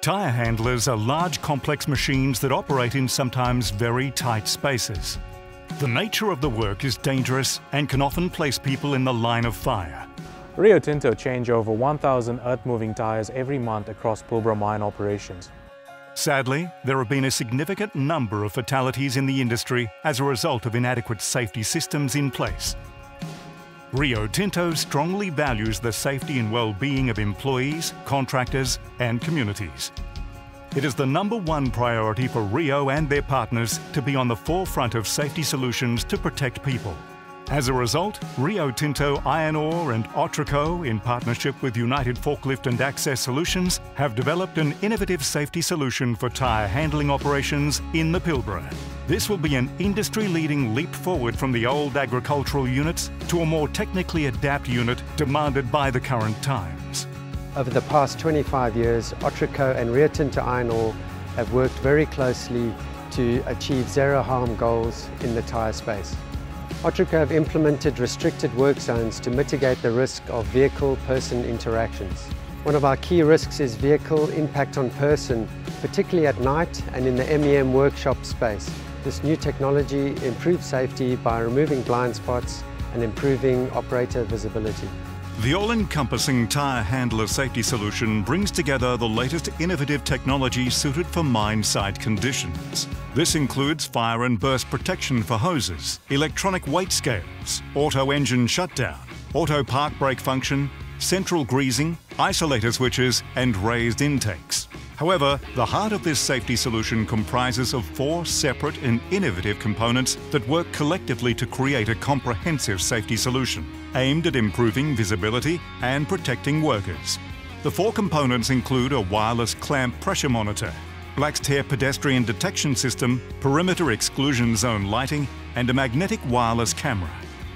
Tyre handlers are large complex machines that operate in sometimes very tight spaces. The nature of the work is dangerous and can often place people in the line of fire. Rio Tinto change over 1,000 earth-moving tyres every month across Pilbara Mining Operations. Sadly, there have been a significant number of fatalities in the industry as a result of inadequate safety systems in place. Rio Tinto strongly values the safety and well-being of employees, contractors and communities. It is the #1 priority for Rio and their partners to be on the forefront of safety solutions to protect people. As a result, Rio Tinto Iron Ore and Otraco, in partnership with United Forklift and Access Solutions, have developed an innovative safety solution for tyre handling operations in the Pilbara. This will be an industry-leading leap forward from the old agricultural units to a more technically adept unit demanded by the current times. Over the past 25 years, Otraco and Rio Tinto Iron Ore have worked very closely to achieve zero harm goals in the tyre space. Otraco have implemented restricted work zones to mitigate the risk of vehicle-person interactions. One of our key risks is vehicle impact on person, particularly at night and in the MEM workshop space. This new technology improves safety by removing blind spots and improving operator visibility. The all-encompassing Tyre Handler Safety Solution brings together the latest innovative technology suited for mine site conditions. This includes fire and burst protection for hoses, electronic weight scales, auto engine shutdown, auto park brake function, central greasing, isolator switches and raised intakes. However, the heart of this safety solution comprises of 4 separate and innovative components that work collectively to create a comprehensive safety solution aimed at improving visibility and protecting workers. The 4 components include a wireless clamp pressure monitor, Black's pedestrian detection system, perimeter exclusion zone lighting, and a magnetic wireless camera.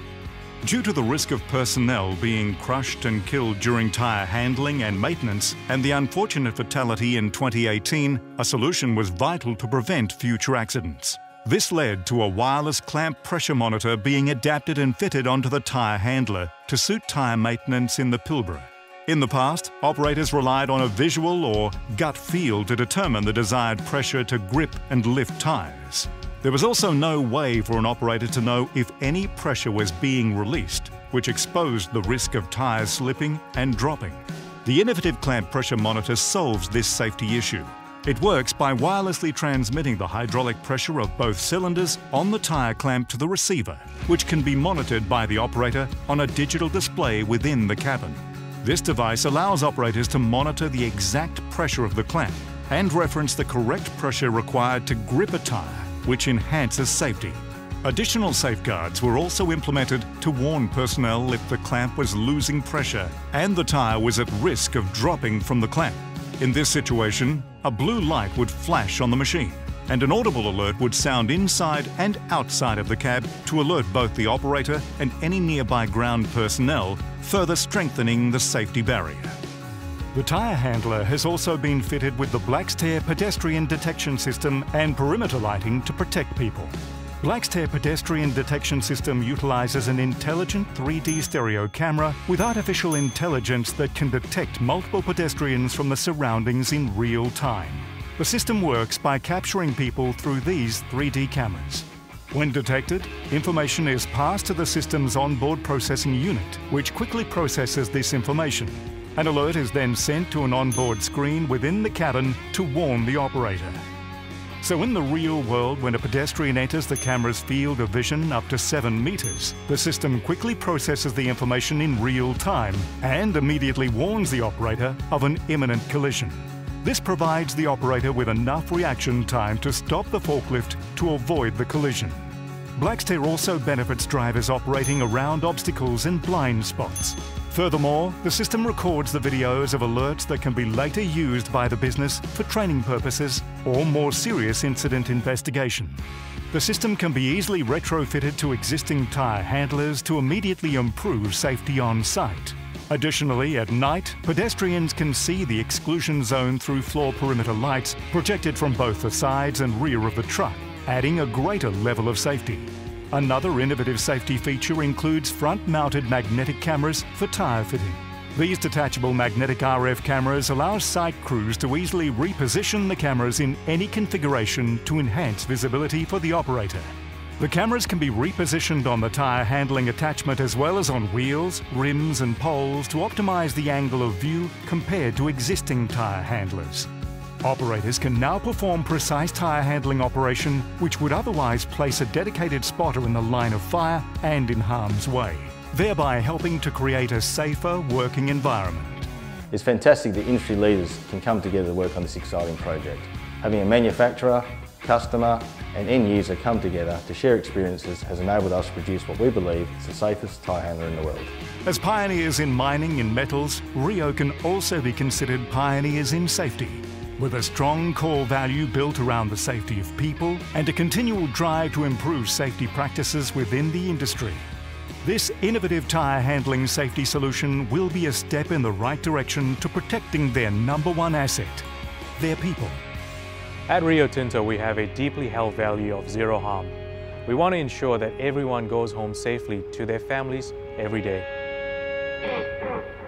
Due to the risk of personnel being crushed and killed during tyre handling and maintenance and the unfortunate fatality in 2018, a solution was vital to prevent future accidents. This led to a wireless clamp pressure monitor being adapted and fitted onto the tyre handler to suit tyre maintenance in the Pilbara. In the past, operators relied on a visual or gut feel to determine the desired pressure to grip and lift tyres. There was also no way for an operator to know if any pressure was being released, which exposed the risk of tyres slipping and dropping. The innovative clamp pressure monitor solves this safety issue. It works by wirelessly transmitting the hydraulic pressure of both cylinders on the tyre clamp to the receiver, which can be monitored by the operator on a digital display within the cabin. This device allows operators to monitor the exact pressure of the clamp and reference the correct pressure required to grip a tyre, which enhances safety. Additional safeguards were also implemented to warn personnel if the clamp was losing pressure and the tyre was at risk of dropping from the clamp. In this situation, a blue light would flash on the machine, and an audible alert would sound inside and outside of the cab to alert both the operator and any nearby ground personnel, further strengthening the safety barrier. The tyre handler has also been fitted with the Black's pedestrian detection system and perimeter lighting to protect people. Black's pedestrian detection system utilises an intelligent 3D stereo camera with artificial intelligence that can detect multiple pedestrians from the surroundings in real time. The system works by capturing people through these 3D cameras. When detected, information is passed to the system's onboard processing unit, which quickly processes this information. An alert is then sent to an onboard screen within the cabin to warn the operator. So in the real world, when a pedestrian enters the camera's field of vision up to 7 meters, the system quickly processes the information in real time and immediately warns the operator of an imminent collision. This provides the operator with enough reaction time to stop the forklift to avoid the collision. Black's also benefits drivers operating around obstacles and blind spots. Furthermore, the system records the videos of alerts that can be later used by the business for training purposes or more serious incident investigation. The system can be easily retrofitted to existing tyre handlers to immediately improve safety on site. Additionally, at night, pedestrians can see the exclusion zone through floor perimeter lights projected from both the sides and rear of the truck, adding a greater level of safety. Another innovative safety feature includes front-mounted magnetic cameras for tyre fitting. These detachable magnetic RF cameras allow site crews to easily reposition the cameras in any configuration to enhance visibility for the operator. The cameras can be repositioned on the tyre handling attachment as well as on wheels, rims and poles to optimise the angle of view compared to existing tyre handlers. Operators can now perform precise tyre handling operation which would otherwise place a dedicated spotter in the line of fire and in harm's way, thereby helping to create a safer working environment. It's fantastic that industry leaders can come together to work on this exciting project. Having a manufacturer, customer and end user come together to share experiences has enabled us to produce what we believe is the safest tyre handler in the world. As pioneers in mining and metals, Rio can also be considered pioneers in safety, with a strong core value built around the safety of people and a continual drive to improve safety practices within the industry. This innovative tyre handling safety solution will be a step in the right direction to protecting their #1 asset, their people. At Rio Tinto, we have a deeply held value of zero harm. We want to ensure that everyone goes home safely to their families every day.